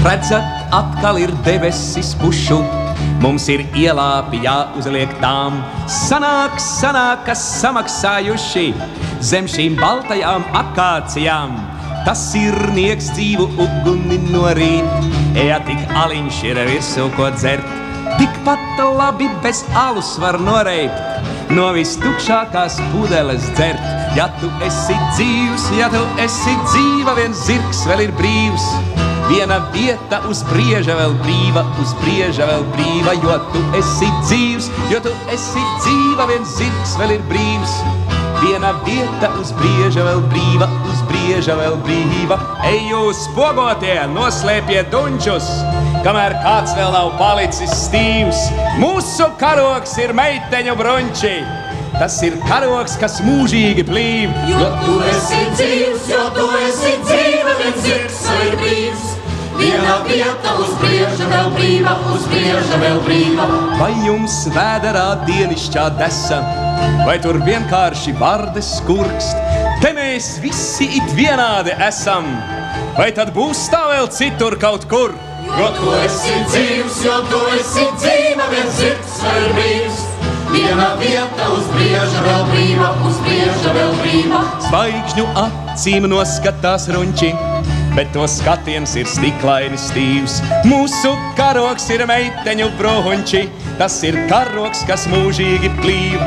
Redzat, atkal ir debesis pušu, mums ir ielāpi jāuzliek tām. Sanāk, kas samaksājuši zem šīm baltajām akācijām. Tas ir nieks dzīvu uguni norīt, ja tik aliņš ir virsū ko dzert. Tikpat labi bez alus var noreipt, no vistukšākās pudeles dzert. Ja tu esi dzīvs, ja tu esi dzīva, viens zirgs vēl ir brīvs. Viena vieta uz brieža vēl brīva, uz brieža vēl brīva. Jo tu esi dzīvs, jo tu esi dzīva, viens zirgs vēl ir brīvs. Viena vieta uz brieža vēl brīva, uz brieža vēl brīva. Ej jūs pogotie, noslēpiet dunčus, kamēr kāds vēl nav palicis stīvs. Mūsu karoks ir meiteņu brunči, tas ir karoks, kas mūžīgi plīv. Jo tu esi dzīvs, jo tu esi dzīva, viens zirgs vēl ir brīvs. Viena vieta uz brieža vēl brīva, uz brieža vēl brīva. Vai jums vēderā dienišķā desa, vai tur vienkārši vardes skurkst? Te mēs visi it vienādi esam, vai tad būs tā vēl citur kaut kur? Jo tu esi dzīvs, jo tu esi dzīva, viens zirgs vēl ir brīvs. Viena vieta uz brieža vēl brīva, uz brieža vēl brīva. Zvaigžņu acīm noskatās runči, bet to skatiens ir stiklaini stīvs. Mūsu karoks ir meiteņu bruņči, tas ir karoks, kas mūžīgi plīv.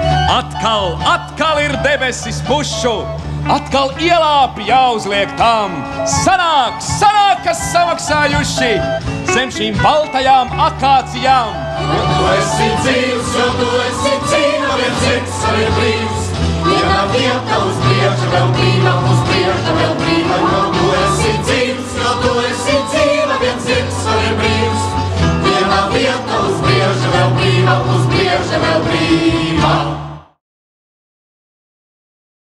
Atkal ir debesis pušu, atkal ielāpi jāuzliek tām. Sanāk, kas samaksājuši zem šīm baltajām akācijām. Jo tu esi dzīvs, jo tu esi dzīva, viens zirgs vēl ir brīvs. Viena vieta uz brieža vēl brīva, uz brieža vēl brīva. Jo tu esi dzīvs, jo tu esi dzīva, viens zirgs vēl ir brīvs. Viena vieta uz brieža vēl brīva, uz brieža vēl brīva.